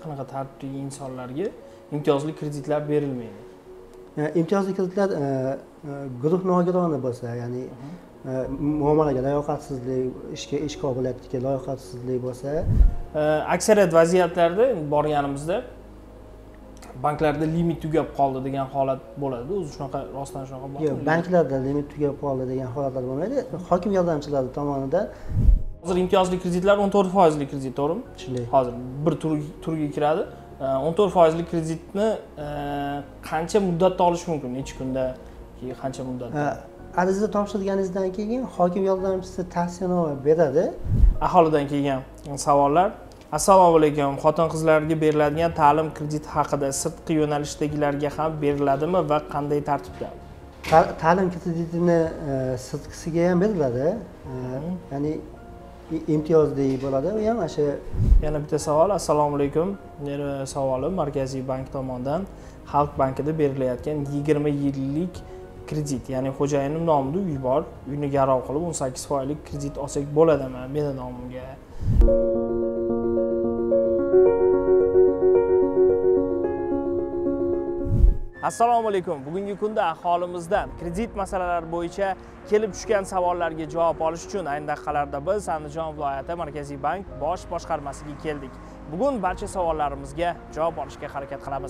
qanaqa tartibdagi insonlarga imtiyozli kreditlar berilmaydi? Imtiyozli kreditlar guruh nogironi bo'lsa, ya'ni muomalaga layoqatsizlik, ish qobiliyatiga layoqatsizlik bo'lsa, aksariyat vaziyatlarda borganimizda banklarda limit tugab qoldi degan holat bo'ladi. O'zi shunaqa, rostdan shunaqa bormi? Yo'q, banklarda limit tugab qoldi degan holatlar bo'lmaydi. Hokim yordamchilari tomonidan hozir imtiyozli kreditlar 14% kredit, to'g'rimi? Shunday. Hozir bir turga kiradi. 14% kreditni qancha muddatda olish mumkin? Necha kunda, qancha muddatda? Ariza topshirganingizdan keyin hokim yordamchisi tavsiyanoma beradi. Aholidan kelgan savollar. Assalomu alaykum. Xotin-qizlarga beriladigan ta'lim krediti haqida sirtqi yo'nalishdagilarga ham beriladimi va qanday tartibda? Ta'lim kreditini sirtqisiga ham beriladi. Ya'ni imtiyozli bo'ladi. U ham o'sha. Yana bitta savol. Assalomu alaykum. Meni savolim Markaziy bank tomonidan Xalq bankida berilayotgan 20 yillik kredit, ya'ni xo'jayinim nomida uy bor, uyni garov qilib 18% kredit olsak bo'ladimi meni nomimga? Assalomu alaykum. Bugungi kunda aholimizdan kredit masalalari bo'yicha kelib tushgan savollarga javob olish uchun ayni daqiqalarda biz Andijon viloyati Markaziy bank bosh boshqarmasiga keldik. Bugun barcha savollarimizga javob olishga harakat qilamiz.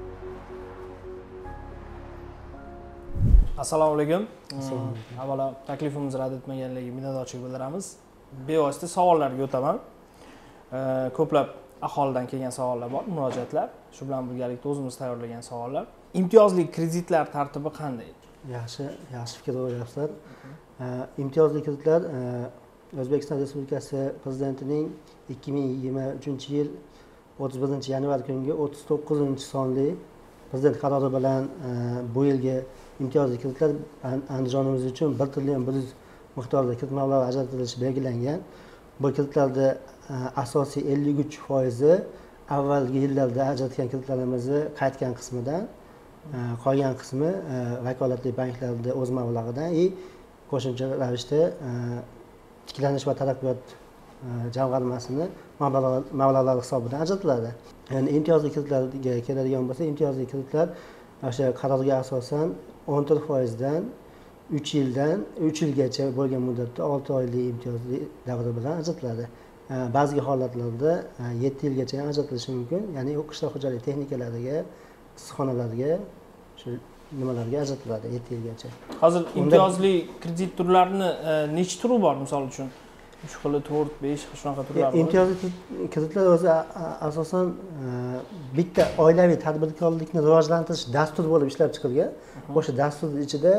Assalomu alaykum. Avvalo taklifimizni rad etmaganligiga minnatdorchilik bildiramiz. Bevosita savollarga o'taman. Ko'plab aholidan kelgan savollar bor, murojaatlar. Shu bilan birgalikda o'zimiz tayyorlagan savollar. Imtiyozli kreditlar tartibi qanday? Yaxshi fikr qo'yapsizlar. Imtiyozli kreditlar O'zbekiston Respublikasi Prezidentining 2023-yil 31-yanvar kungi 39-sonli Prezident qarori bilan bu yilgi imtiyozli kreditlar Andijonimiz uchun 1 trillion 100 miqdorida kredit mablag' ajratilishi belgilangan. Bu kreditlarda asosiy 53% avvalgi yillarda ajratgan kreditlarimizni qaytgan qismidan, qolgan qismi vakolatli banklarda o'z mablag'idan qo'shimcha ravishda tiklanish va taraqqiyot jamg'armasini mablag'lari hisobidan ajratiladi. Ya'ni imtiyozli kreditlarga keladigan bo'lsa, imtiyozli kreditlar o'sha qarorga asosan 14% dan 3 yilgacha bo'lgan muddatda 6 oylik imtiyozli davri bilan ajratiladi. Ba'zi holatlarda 7 yilgacha ham ajratilishi mumkin. Ya'ni u qishloq xo'jaligi texnikalariga, issiqxonalarga, shu nimalarga ajratiladi 7 yilgacha. Hozir imtiyozli kredit turlarini necha turi bor, misol uchun? 3 xili, 4, 5 shunaqa turlar bor. Imtiyozli kreditlar o'zi asosan bitta oilaviy tadbirkorlikni rivojlantirish dasturi bo'lib ishlab chiqilgan. O'sha dastur ichida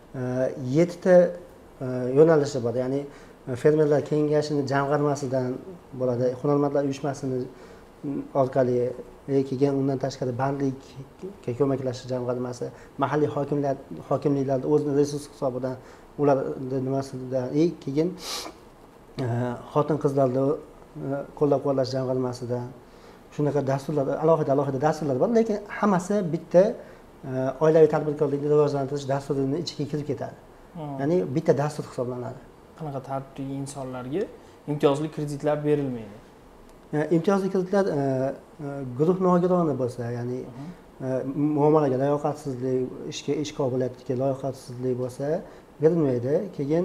7 ta yo'nalishi bor. Ya'ni fermerlar kengashining jamg'armasidan bo'ladi, hunarmandlar uyushmasini orqali keyin undan tashqari bandlikka ko'maklashish jamg'armasi, mahalliy hokimliklarda o'zining resurs hisobidan ularni nimasidan keyin xotin-qizlarni qo'llab-quvvatlash jamg'armasidan shunaqa dasturlar, alohida dasturlar bor, lekin hammasi bitta oilaviy tadbirkorlikni rivojlantirish dasturining ichiga kirib ketadi. Ya'ni bitta dastur hisoblanadi. Qanaqa tartibdagi insonlarga imtiyozli kreditlar berilmaydi? Imtiyozli kreditlar guruh nogironi bo'lsa, ya'ni muomalaga layoqatsizlik, ish qobiliyatiga layoqatsizlik bo'lsa berilmaydi. Keyin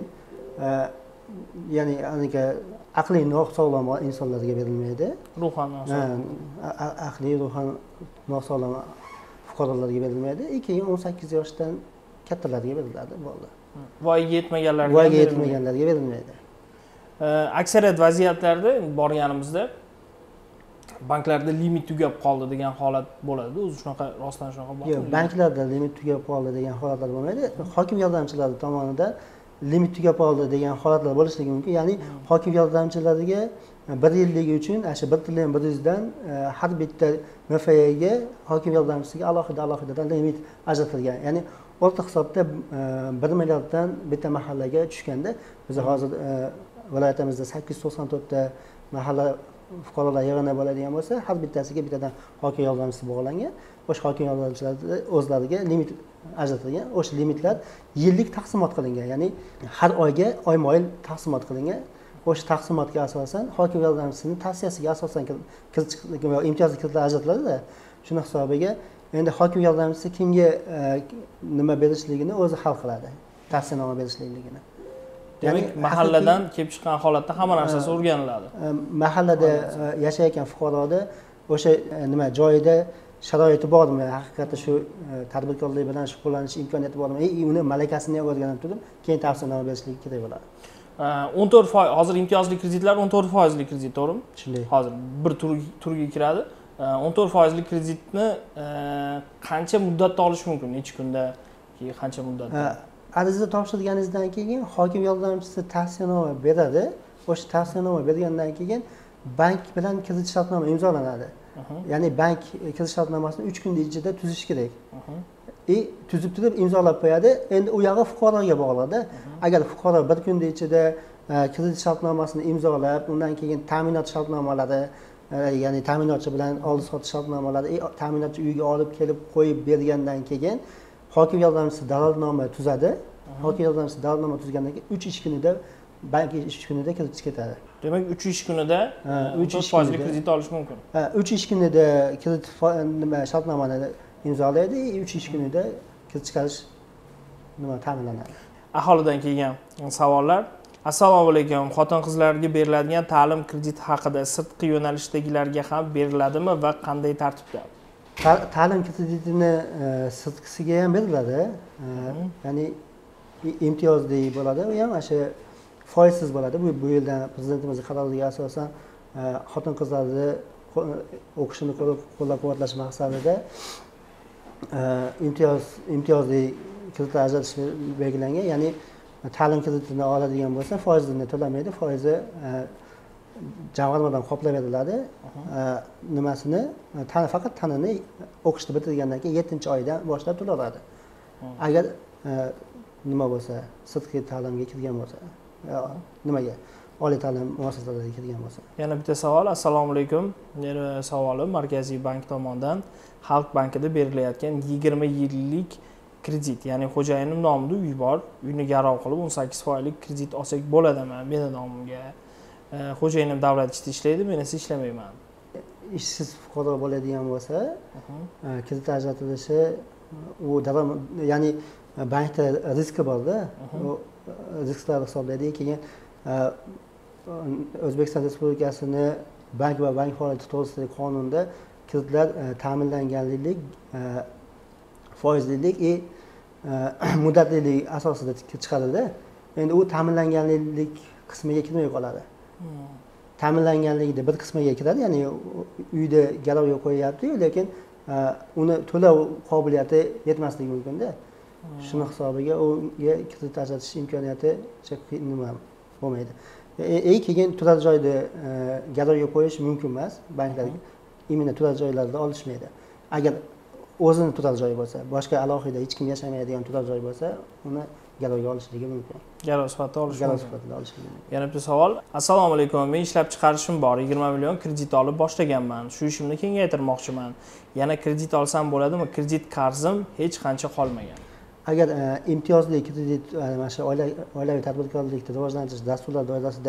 ya'ni aqliy nosog'lom insonlarga berilmaydi. Ruhan nosog'lom. Aqliy, ruhan nosog'lom fuqarolarga berilmaydi. Keyin 18 yoshdan kattalarga beriladi, bo'ldi. Voyaga yetmaganlarga berilmaydi. Aksariyat vaziyatlarda borganimizda banklarda limit tugab qoldi degan holat bo'ladi. O'zi shunaqa, rostdan shunaqa bormi? Yo'q, banklarda limit tugab qoldi degan holatlar bo'lmaydi. Hokim yordamchilari tomonidan limit tugab qoldi degan holatlar bo'lishligi mumkin. Ya'ni hokim yordamchilariga 1 yilligi uchun o'sha 1 trillion 100 dan har bitta MFAga hokim yordamchisiga alohida limit ajratilgan. Ya'ni o'rta hisobda 1 milliarddan bitta mahallaga tushganda, biz hozir viloyatimizda 894 ta mahalla fuqarolar yig'ini bo'ladigan bo'lsa, har bittasiga bittadan hokim yordamchisi bog'langan. O'sha hokim yordamchilari o'zlariga limit ajratilgan. O'sha limitlar yillik taqsimot qilingan, ya'ni har oyga oyma-oy taqsimot qilingan. o'sha taqsimotga asosan hokim yordamchisining tavsiyasiga asosan imtiyozli kreditlar ajratiladi-da. Shuni hisobiga endi hokim yordamchisi kimga nima berishligini o'zi hal qiladi. Tavsiyanoma berishligini. Demak, mahalladan kelib chiqqan holatda hamma narsasi o'rganiladi. Mahallada yashayotgan fuqaroda o'sha nima joyida sharoiti bormi, haqiqatda shu tadbirkorlik bilan shug'ullanish imkoniyati bormi, uni malakasini o'rganib turib, keyin tavsiyanoma berishligi kerak bo'ladi. 14%, hozir imtiyozli kreditlar 14% kredit, to'g'rimi? Shunday. Hozir bir turga kiradi. 14% kreditni qancha muddatda olish mumkin? Necha kunda, qancha muddatda? Ariza topshirganingizdan keyin hokim yordamchisi tavsiyanoma beradi. O'sha tavsiyanoma bergandan keyin bank bilan kredit shartnoma imzolanadi. Ya'ni bank kredit shartnomasini 3 kun ichida tuzish kerak. Tuzib turib imzolab qo'yadi. Endi u yog'i fuqaroga bog'liq-da. Agar fuqaro bir kun ichida kredit shartnomasini imzolab, undan keyin ta'minot shartnomalari, ya'ni ta'minotchi bilan oldi-sotdi shartnomalari, ta'minotchi uyga olib kelib qo'yib bergandan keyin hokim yordamchisi dalolatnoma tuzadi. Hokim yordamchisi dalolatnoma tuzgandan keyin 3 ish kunida bank 3 kunida kredit ketadi. Demak, 3 ish kunida 3% kredit olish mumkin. 3 ish kunida kredit nima shartnomani imzolaydi, 3 ish kunida kredit chiqarish nima ta'minlanadi. Aholidan kelgan savollar. Assalomu alaykum. Xotin-qizlarga beriladigan ta'lim krediti haqida sirtqi yo'nalishdagilarga ham beriladimi va qanday tartibda? Ta'lim kreditini sirtqisiga ham beriladi. Ya'ni imtiyozli bo'ladi, u ham o'sha foizsiz bo'ladi. Bu yildan prezidentimizning qaroriga asosan xotin-qizlarni o'qishini qo'llab-quvvatlash maqsadida imtiyozli kreditlar ajratish belgilangan. Ya'ni ta'lim kreditini oladigan bo'lsa, foizini to'lamaydi, foizi jamg'armadan qoplab beriladi. Nimasini faqat tanini o'qishni bitirgandan keyin 7-oydan boshlab to'lanadi. Agar nima bo'lsa, sirtqi ta'limga kirgan bo'lsa, nimaga oliy ta'lim muassasalariga kirgan bo'lsa. Yana bitta savol. Assalomu alaykum. Meni savolim Markaziy bank tomonidan Xalq bankida berilayotgan 20 yillik kredit, ya'ni xo'jayinim nomida uy bor, uyni garov qilib 18% kredit olsak bo'ladimi meni nomimga? Xo'jayinim davlat ishida ishlaydi, men esa ishlamayman. Ishsiz fuqaro bo'ladigan bo'lsa, kredit ajratilishi u daromad, ya'ni bankda riski bor-da. U risklarni hisoblaydi. Keyin O'zbekiston Respublikasini bank va bank faoliyati to'g'risidagi qonunda kreditlar ta'minlanganlik, foizlilik muddatlilik asosida chiqarildi. Endi u ta'minlanganlik qismiga kirmay qoladi. Ta'minlanganligida bir qismiga kiradi, ya'ni uyda garovga qo'yyapti, lekin uni to'lov qobiliyati yetmasligi mumkin-da. Shuni hisobiga unga kredit ajratish imkoniyati nima bo'lmaydi. Keyin turar joyda garovga qo'yish mumkin emas. Banklar imina turar joylarda olishmaydi. Agar o'zini turar joyi bo'lsa, boshqa alohida hech kim yashamaydigan turar joy bo'lsa, uni garovga olishligi mumkin. Garov sifatida olish mumkin. Garov sifatida olishligi mumkin. Yana bitta savol. Assalomu alaykum. Men ishlab chiqarishim bor. 20 million kredit olib boshlaganman. Shu ishimni kengaytirmoqchiman. Yana kredit olsam bo'ladimi? Kredit qarzim hech qancha qolmagan. Agar imtiyozli kredit, mana shu oilaviy tadbirkorlikni rivojlantirish dasturlari doirasida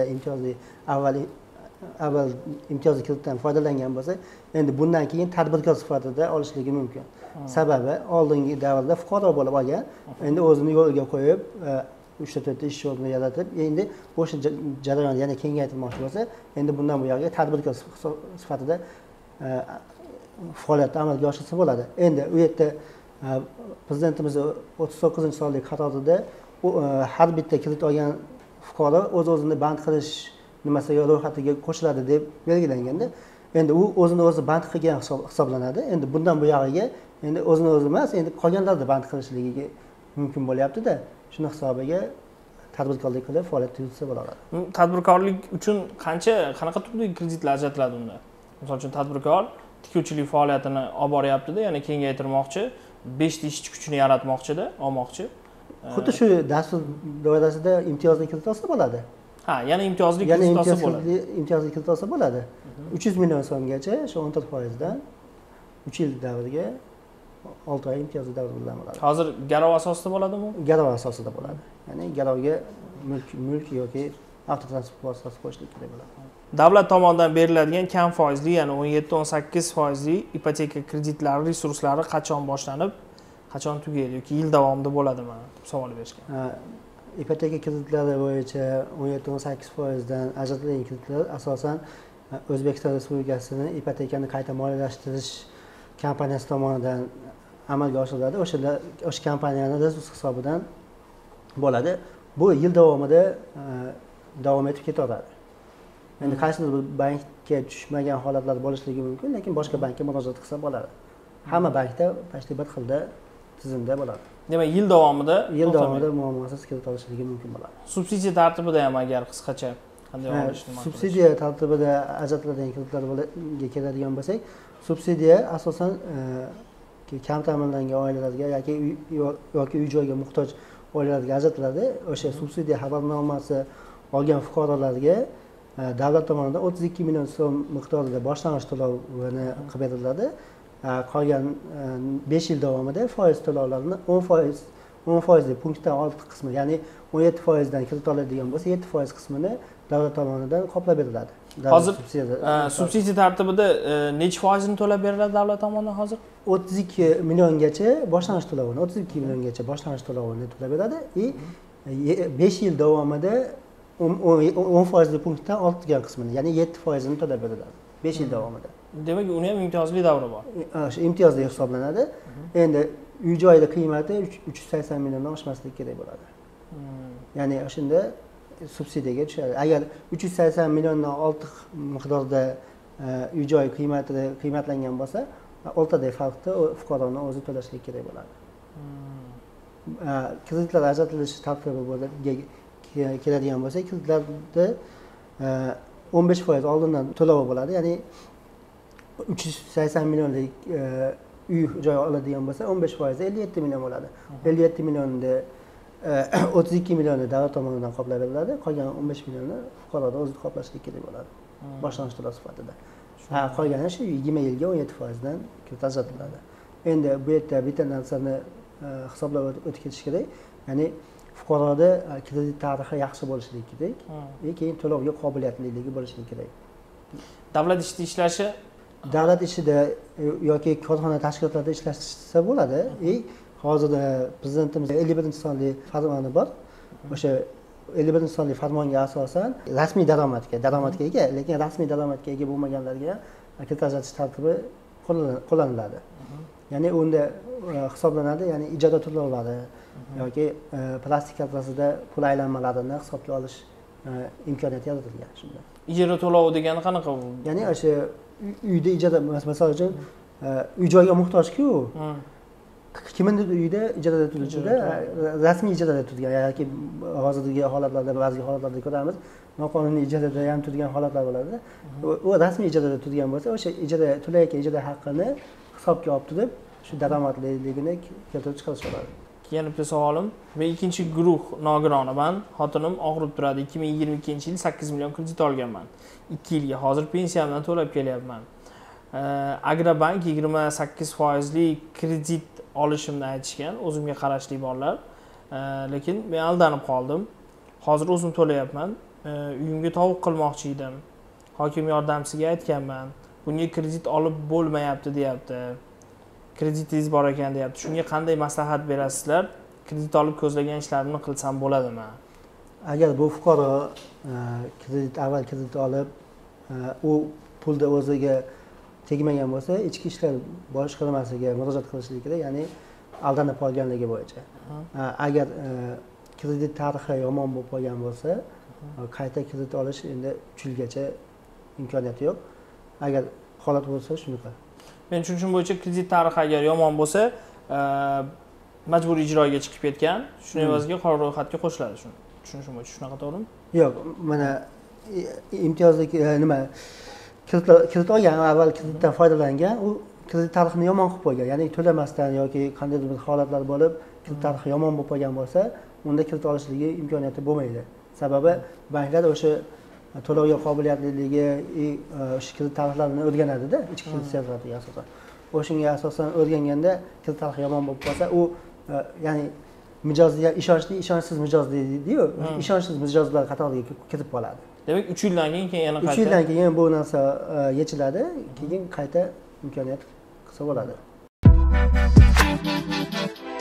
avval imtiyozli kreditdan foydalangan bo'lsa, endi bundan keyin tadbirkor sifatida olishligi mumkin. Sababi oldingi davrda fuqaro bo'lib olgan, endi o'zini yo'lga qo'yib, 3-4 ish o'rnini yaratib, endi o'sha jarayonni yana kengaytirmoqchi bo'lsa, endi bundan buyog'iga tadbirkor sifatida faoliyatni amalga oshirsa bo'ladi. Endi u yerda prezidentimiz 39-sonli qarorida har bitta kredit olgan fuqaro o'z-o'zini band qilish nimasiga ro'yxatiga qo'shiladi deb belgilanganda, endi u o'zini o'zi band qilgan hisoblanadi. Endi bundan buyog'iga endi o'zini o'zi emas, endi qolganlarni band qilishligiga mumkin bo'lyapti-da. Shuni hisobiga tadbirkorlik qilib faoliyat yuritsa bo'ladi. Tadbirkorlik uchun qanaqa turdagi kreditlar ajratiladi unda? Misol uchun tadbirkor tikuvchilik faoliyatini olib boryapti-da, ya'ni kengaytirmoqchi, 5 ta ishchi kuchini yaratmoqchi-da, olmoqchi. Xuddi shu dastur doirasida imtiyozli kredit olsa bo'ladi. Ha, yana imtiyozli kredit olsa bo'ladi. Imtiyozli kredit olsa bo'ladi. 300 million so'mgacha shu 14% dan 3 yil davriga 6 oy imtiyozli davr bilan bo'ladi. Hozir garov asosida bo'ladimi? Garov asosida bo'ladi. Ya'ni garovga mulk yoki avtotransport vositasi qo'shishlik kerak bo'ladi. Davlat tomonidan beriladigan kam foizli, ya'ni 17-18 foizli ipoteka kreditlari resurslari qachon boshlanib, qachon tugaydi yoki yil davomida bo'ladimi? Savol berishgan. Ipoteka kreditlari bo'yicha 17-18% ajratilgan kreditlar asosan O'zbekiston Respublikasining ipotekani qayta moliyalashtirish kompaniyasi tomonidan amalga oshiriladi. O'sha kompaniyani resurs hisobidan bo'ladi. Bu yil davomida davom etib ketaveradi. Endi qaysidir bir bankka tushmagan holatlar bo'lishligi mumkin, lekin boshqa bankka murojaat qilsa bo'ladi. Hamma bankda почти bir xilda tizimda bo'ladi. Demak, yil davomida muammosiz kredit olishligi mumkin bo'ladi. Subsidiya tartibida ham agar qisqacha qanday olishni ma'qul? Subsidiya tartibida ajratiladigan kreditlarga keladigan bo'lsak, subsidiya asosan kam ta'minlangan oilalarga yoki uy joyga muhtoj oilalarga ajratiladi. O'sha subsidiya xabarnomasi olgan fuqarolarga davlat tomonidan 32 million so'm miqdorida boshlang'ich to'lovini qilib beriladi. Qolgan 5 yil davomida foiz to'lovlarini 10% punktdan ortiq qismi, ya'ni 17% dan kredit oladigan bo'lsa, 7% qismini davlat tomonidan qoplab beriladi. Hozir subsidiya tartibida necha foizini to'lab beriladi davlat tomonidan hozir? 32 milliongacha boshlang'ich to'lovini, 32 milliongacha boshlang'ich to'lovini to'lab beradi. 5 yil davomida 10% punktdan ortgan qismini, ya'ni 7% ni to'lab beriladi 5 yil davomida. Demak, uni ham imtiyozli davri bor. O'sha imtiyozli hisoblanadi. Endi uy joyida qiymati 380 milliondan oshmasligi kerak bo'ladi. Ya'ni o'shanda subsidiyaga tushadi. Agar 380 milliondan ortiq miqdorda uy joy qiymatlangan bo'lsa, o'rtadagi farqni fuqaroning o'zi to'lashligi kerak bo'ladi. Kreditlar ajratilish tartibiga keladigan bo'lsak, kreditlarda 15% oldindan to'lovi bo'ladi. Ya'ni 380 millionlik uy joy oladigan bo'lsa, 15% 57 million bo'ladi. 57 millionda 32 millionni davlat tomonidan qoplab beriladi, qolgan 15 millionni fuqaroda o'zi qoplashlik kerak bo'ladi. Boshlang'ich to'lov sifatida. Qolgani shu 20 yilga 17% dan kredit ajratiladi. Endi bu yerda bitta narsani hisoblab o'tib ketish kerak. Ya'ni fuqaroda kredit tarixi yaxshi bo'lishi kerak, keyin to'lovga qobiliyatliligi bo'lishi kerak. Davlat ishida ishlashi, davlat ishida yoki korxona tashkilotlarida ishlashsa bo'ladi. Hozirda prezidentimiz 51-sonli farmoni bor. O'sha 51-sonli farmonga asosan rasmiy daromadga ega, lekin rasmiy daromadga ega bo'lmaganlarga kredit ajratish tartibi qo'llaniladi. Ya'ni unda hisoblanadi, ya'ni ijara to'lovlari yoki plastik kartasida pul aylanmalarini hisobga olish imkoniyati yaratilgan shunda. Ijara to'lovi degani qanaqa? Ya'ni o'sha uyda ijara, masalan uchun uy joyga muhtoj-ku. Kimnidir uyida ijarada turuvchida, rasmiy ijarada turgan yoki hozirgi holatlarda, ba'zi holatlarda ko'ramiz, noqonuniy ijarada ham turgan holatlar bo'ladi. U rasmiy ijarada turgan bo'lsa, o'sha ijara to'layotgan ijara haqqini hisobga olib turib, shu daromadliligini keltirib chiqarish bo'ladi. Yana bitta savolim, men ikkinchi guruh nogironaman. Xotinim og'rib turadi. 2022-yil 8 million kredit olganman. 2 yilga hozir pensiyamdan to'lab kelyapman. Agrobank 28% kredit olishimni aytishgan, o'zimga qarashli borlar. Lekin men aldanib qoldim. Hozir o'zim to'layapman. Uyimga tovuq qilmoqchi edim. Hokim yordamchisiga aytganman. Bunga kredit olib bo'lmayapti, deyapti. Kreditingiz bor ekan, deyapti. Shunga qanday maslahat berasizlar? Kredit olib ko'zlagan ishlarimni qilsam bo'ladimi? Agar bu fuqaro avval kredit olib, u pulni o'ziga tegmagan bo'lsa, ichki ishlar boshqarmasiga murojaat qilishligi kerak, ya'ni aldanib qolganligi bo'yicha. Agar kredit tarixi yomon bo'lib qolgan bo'lsa, qayta kredit olish endi 3 yilgacha imkoniyati yo'q. Agar holat bo'lsa shunaqa. Men tushunishim bo'yicha kredit tarixi agar yomon bo'lsa, majburiy ijroga chiqib ketgan, shuni evaziga qora ro'yxatga qo'shiladi. Tushunishim bo'yicha shunaqa to'g'rimi? Yo'q, mana imtiyozli nima kredit olgan, avval kreditdan foydalangan, u kredit tarixini yomon qilib qo'ygan, ya'ni to'lamasdan yoki qandaydir bir holatlar bo'lib, kredit tarixi yomon bo'lib qolgan bo'lsa, unda kredit olishligi imkoniyati bo'lmaydi. Sababi banklar o'sha to'lovga qobiliyatliligi, o'sha kredit tarixlarini o'rganadi-da, ichki kredit siyosatiga asosan. O'shunga asosan o'rganganda kredit tarixi yomon bo'lib qolsa, u ya'ni mijozli, ishonchli, ishonchsiz mijoz deydi-yu, ishonchsiz mijozlar qatoriga kirib qoladi. Demak, 3 yildan keyin yana qayta 3 yildan keyin bu narsa yechiladi, keyin qayta imkoniyat qilsa bo'ladi.